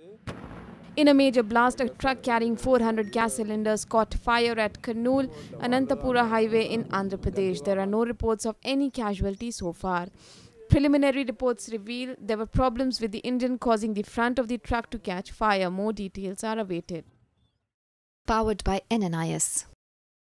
In a major blast, a truck carrying 400 gas cylinders caught fire at Kurnool, Anantapura highway in Andhra Pradesh. There are no reports of any casualties so far. Preliminary reports reveal there were problems with the engine causing the front of the truck to catch fire. More details are awaited. Powered by NNIS.